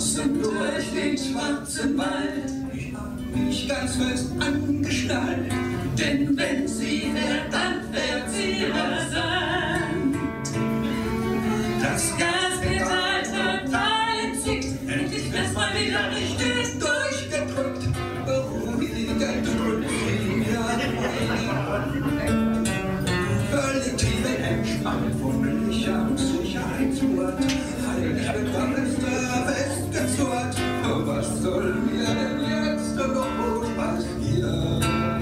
Draußen durch den schwarzen Wald, ich hab mich ganz fest angeschnallt, denn wenn sie fährt, dann fährt sie rasant. Das Gaspedal total entzickt, endlich wird's mal wieder richtig durchgedrückt, beruhigend drückt sie mir ein. Völlig tiefenentspannt, fummelig am Sicherheitsgurt, heilig bekannt, festgezurrt. Was soll mir denn jetzt noch passieren?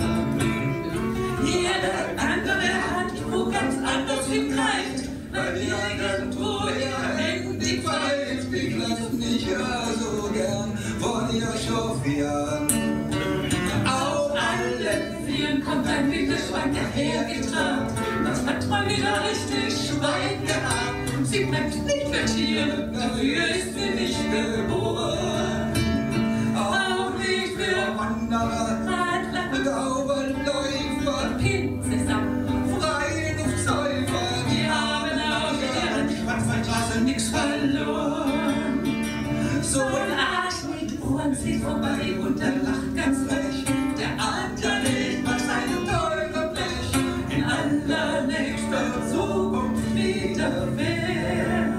Jeder andere hat wo ganz anders hingreift, weil irgendwo ihr Handy pfeift. Ich lass mich ja so gern von ihr chauffieren. Auf allen Vieren kommt ein Wickelschwein dahergetrabt, das hat mal wieder richtig Schwein gehabt. Sie bleibt nicht für Tiere, dafür ist sie nicht geboren. Auch nicht für Wanderer, Radler, Dauerläufer, Pinzesser, Freiluftsäufer, die haben auf ihren Schwarzwaldstraßen nichts verloren. So ein Arsch mit Ohren zieht vorbei und er lacht ganz frech. Der Adler legt mal seine teure Blech in allernächster Zukunft wieder weg.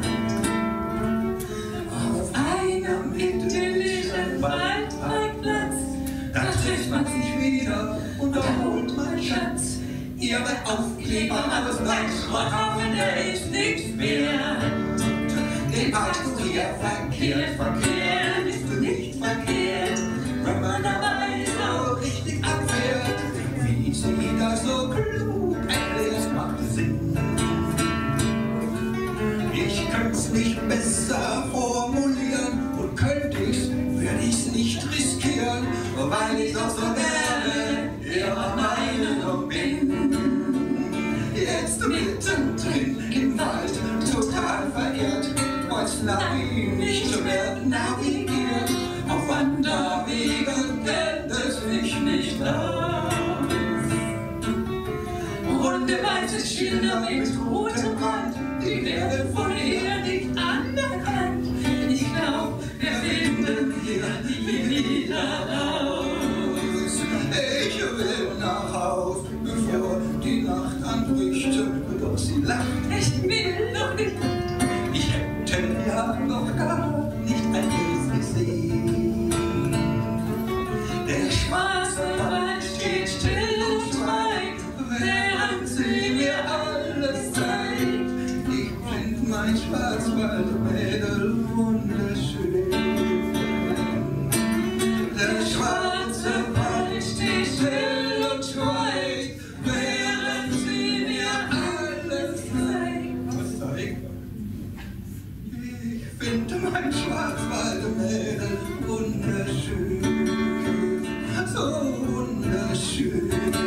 Auf einem idyllichen Waldparkplatz, da trifft man sich wieder und erholt mein Schatz. Ihre Aufkleber aus Waldschrotthaufen, der ist nichts wert. Den Parkurier verkehrt ist nicht verkehrt, wenn man dabei so richtig abfährt. Wie sie das so klug erklärt, macht Sinn. Ich könnt's nicht besser formulieren und könnte ich's, würde ich's nicht riskieren, weil ich doch so gerne ihrer Meinung bin. Jetzt mittendrin im Wald, total verehrt, als Navi nicht mehr navigiert, auf Wanderwegen kennt es mich nicht aus. Runde weiße Schilder mit rotem Rand, die werden von ihr nicht anerkannt. Ich glaub, wir finden hier nie wieder raus. Ich will nach Haus, bevor die Nacht anbricht, doch sie lacht. Ich will noch nicht. Ich hätte ja noch gar nicht alles gesehen. Der schwarze Wald steht still und schweigt, während sie mir alles zeigt. Ich find mein Schwarzwaldmädel wunderschön. Der schwarze Wald steht still und schweigt, während sie mir alles zeigt. Was zeigt? Ich find mein Schwarzwaldmädel wunderschön, so wunderschön.